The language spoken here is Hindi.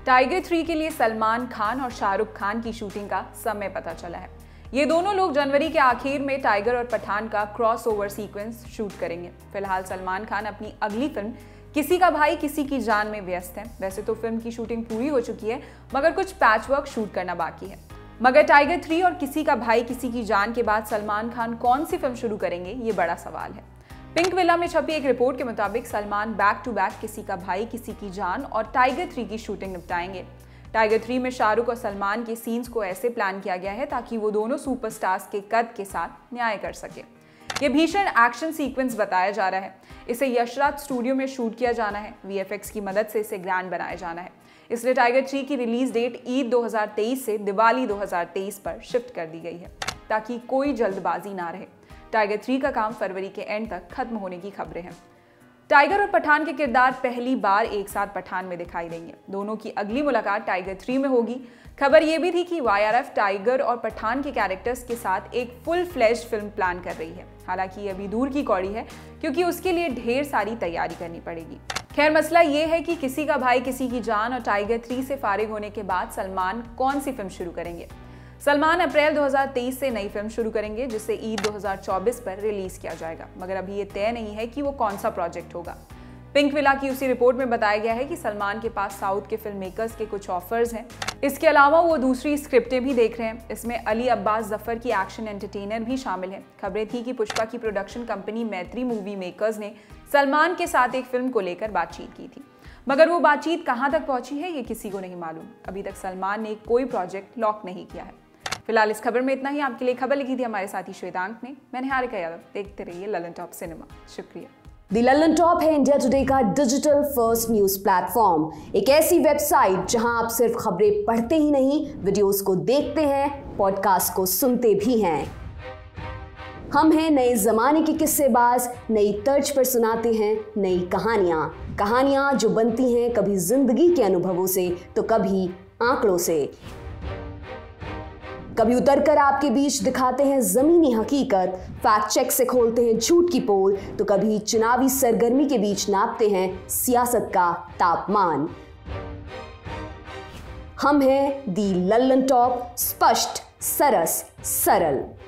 टाइगर 3 के लिए सलमान खान और शाहरुख खान की शूटिंग का समय पता चला है। ये दोनों लोग जनवरी के आखिर में टाइगर और पठान का क्रॉसओवर सीक्वेंस शूट करेंगे। फिलहाल सलमान खान अपनी अगली फिल्म किसी का भाई किसी की जान में व्यस्त हैं। वैसे तो फिल्म की शूटिंग पूरी हो चुकी है, मगर कुछ पैचवर्क शूट करना बाकी है। मगर टाइगर 3 और किसी का भाई किसी की जान के बाद सलमान खान कौन सी फिल्म शुरू करेंगे, ये बड़ा सवाल है। पिंक विला में छपी एक रिपोर्ट के मुताबिक सलमान बैक टू बैक किसी का भाई किसी की जान और टाइगर 3 की शूटिंग निपटाएंगे। टाइगर 3 में शाहरुख और सलमान के सीन्स को ऐसे प्लान किया गया है ताकि वो दोनों सुपरस्टार्स के कद के साथ न्याय कर सके। ये भीषण एक्शन सीक्वेंस बताया जा रहा है। इसे यशराज स्टूडियो में शूट किया जाना है। VFX की मदद से इसे ग्रैंड बनाया जाना है। इसलिए टाइगर 3 की रिलीज डेट ईद 2023 से दिवाली 2023 पर शिफ्ट कर दी गई है ताकि कोई जल्दबाजी ना रहे। टाइगर 3 का काम फरवरी के एंड तक खत्म होने की खबरें हैं। टाइगर और पठान के किरदार पहली बार एक साथ पठान में दिखाई देंगे। दोनों की अगली मुलाकात टाइगर 3 में होगी। खबर यह भी थी कि YRF टाइगर और पठान के कैरेक्टर्स के साथ एक फुल फ्लेश्ड फिल्म प्लान कर रही है। हालांकि ये अभी दूर की कौड़ी है क्योंकि उसके लिए ढेर सारी तैयारी करनी पड़ेगी। खैर, मसला ये है कि किसी का भाई किसी की जान और टाइगर 3 से फारिग होने के बाद सलमान कौन सी फिल्म शुरू करेंगे। सलमान अप्रैल 2023 से नई फिल्म शुरू करेंगे जिसे ईद 2024 पर रिलीज किया जाएगा, मगर अभी ये तय नहीं है कि वो कौन सा प्रोजेक्ट होगा। पिंक विला की उसी रिपोर्ट में बताया गया है कि सलमान के पास साउथ के फिल्म मेकर्स के कुछ ऑफर्स हैं। इसके अलावा वो दूसरी स्क्रिप्टें भी देख रहे हैं। इसमें अली अब्बास जफर की एक्शन एंटरटेनर भी शामिल है। खबरें थी कि पुष्पा की production company Mythri movie makers ने सलमान के साथ एक फिल्म को लेकर बातचीत की थी, मगर वो बातचीत कहाँ तक पहुंची है ये किसी को नहीं मालूम। अभी तक सलमान ने कोई प्रोजेक्ट लॉक नहीं किया है। फिलहाल इस खबर में इतना ही। आपके लिए खबर लिखी थी हमारे साथी श्वेतांक ने। मैं निहारिका यादव। देखते रहिए ललन टॉप सिनेमा। शुक्रिया। द ललन टॉप है इंडिया टुडे का डिजिटल फर्स्ट न्यूज प्लेटफॉर्म। एक ऐसी वेबसाइट जहां आप सिर्फ खबरें पढ़ते ही नहीं, वीडियोस को देखते हैं, पॉडकास्ट को सुनते भी हैं। हम हैं नए जमाने के किस्सेबाज, नई तर्ज पर सुनाते हैं नई कहानियां जो बनती हैं कभी जिंदगी के अनुभवों से तो कभी आंकड़ों से। कभी उतरकर आपके बीच दिखाते हैं जमीनी हकीकत, फैक्ट चेक से खोलते हैं झूठ की पोल, तो कभी चुनावी सरगर्मी के बीच नापते हैं सियासत का तापमान। हम हैं दी लल्लन टॉप, स्पष्ट, सरस, सरल।